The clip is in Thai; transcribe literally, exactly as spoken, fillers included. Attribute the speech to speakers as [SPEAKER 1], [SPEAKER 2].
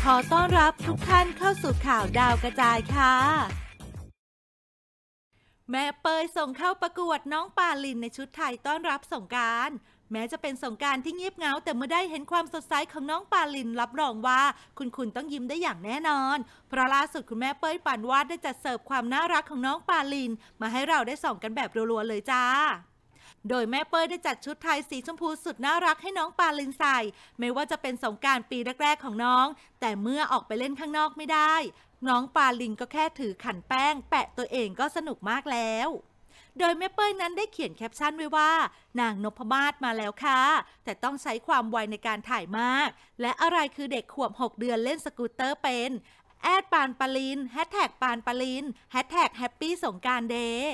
[SPEAKER 1] อต้อนรับทุกท่านเข้าสู่ข่าวดาวกระจายค่ะแม่เปยส่งเข้าประกวดน้องปาลินในชุดไทยต้อนรับสงกรานต์แม้จะเป็นสงกรานต์ที่เงียบเหงาแต่เมื่อได้เห็นความสดใสของน้องปาลินรับรองว่าคุณคุณต้องยิ้มได้อย่างแน่นอนเพราะล่าสุดคุณแม่เปยปานวาดได้จัดเสิร์ฟความน่ารักของน้องปาลินมาให้เราได้ส่องกันแบบรัวๆเลยจ้าโดยแม่เป้ยได้จัดชุดไทยสีชมพูสุดน่ารักให้น้องปาลินใส่ไม่ว่าจะเป็นสงกรานต์ปีแรกๆของน้องแต่เมื่อออกไปเล่นข้างนอกไม่ได้น้องปาลินก็แค่ถือขันแป้งแปะตัวเองก็สนุกมากแล้วโดยแม่เป้ยนั้นได้เขียนแคปชั่นไว้ว่านางนพมาศมาแล้วค่ะแต่ต้องใช้ความไวในการถ่ายมากและอะไรคือเด็กขวบหกเดือนเล่นสกูตเตอร์เป็นแอดปานปาลินแฮชแท็กปานปาลินแฮชแท็กแฮปปี้สงกรานต์เดย์